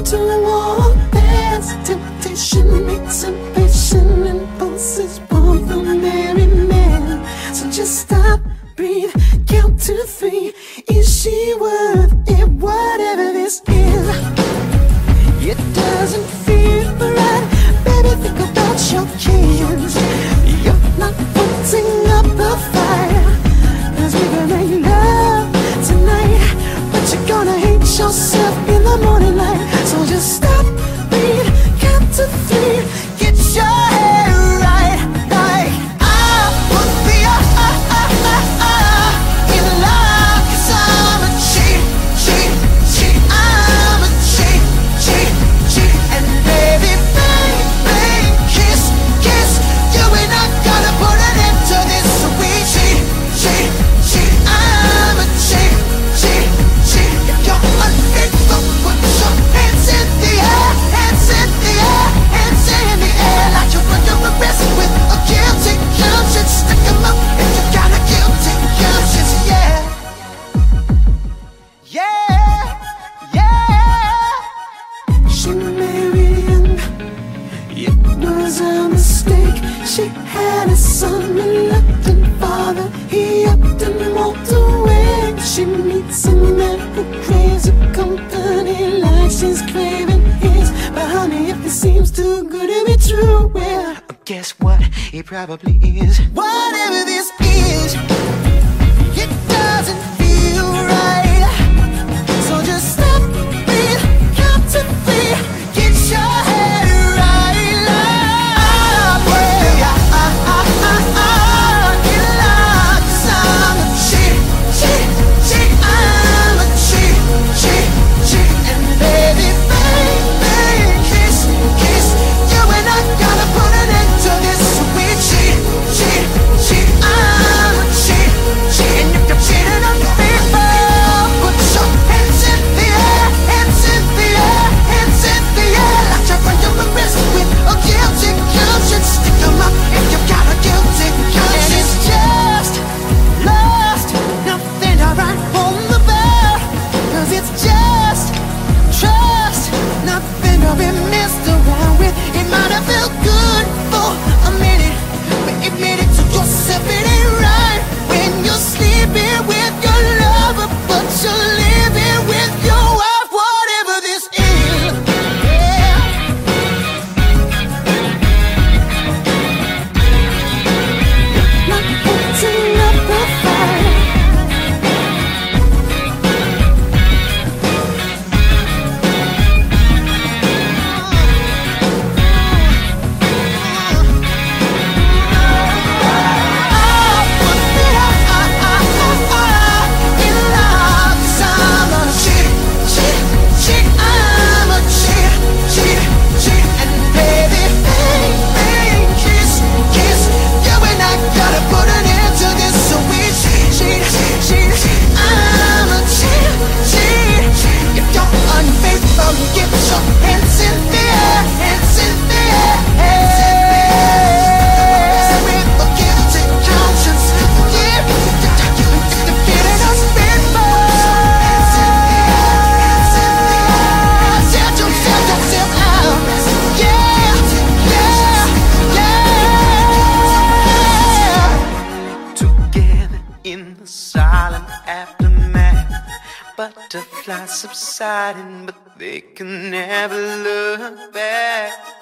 to walk past temptation, makes impatient impulses born from every man. So just stop, breathe, count to 3. Is she worth it? Whatever this is, it doesn't feel right. Baby, think about your kids. You're not putting up a fight, 'cause we can make love tonight, but you're gonna hate yourself in the morning light. So just stop, breathe, count to 3. Get your head right, like I put the in love, 'cause I'm a cheat, cheat, cheat. I'm a cheat, cheat, cheat. And baby, baby, kiss, kiss. You and I gotta put an end to this. So we cheat, cheat, cheat. I'm a cheat, cheat, cheat. If you're unfaithful, put your hands in the air, hands in the air, hands in the air, like you're under arrest with a guilty conscience. Stick 'em up if you got a guilty conscience. Yeah, yeah, yeah. She married him, it was a mistake. She had a son, reluctant father. He upped and walked away. She meets a man who craves a company like she's craving his. But honey, if it seems too good to be true, well, guess what? It probably is. Whatever this is, it doesn't feel right. So just stop, breathe, count to 3. Get your head right, like in love, 'cause I'm a cheat, cheat, cheat. I'm a cheat, cheat, cheat. And baby, baby, kiss, kiss. You and I gotta put an end to this. So we cheat, cheat, cheat. I'm a cheat, cheat. And if you're cheating on people, put your hands in the air, hands in the air, hands in the air, like you're under arrest with a guilty conscience. Stick 'em up if you got a guilty conscience. And it's just lust, nothing to write on the bell, 'cause it's just trust, nothing to be messed around with. It might have felt good for a minute, but admit it to yourself, it ain't right when you're sleeping with your lover, but you're living with your wife. Whatever this is, yeah. Not putting up a fight. Get your hands in the air, hands in the air, hands in the air. With a guilty conscience, yeah. Defeating us people. Hands in the air, hands in the air. Set yourself out. Yeah, yeah, yeah. Together in the silent aftermath, butterflies subsiding, but they can never look back.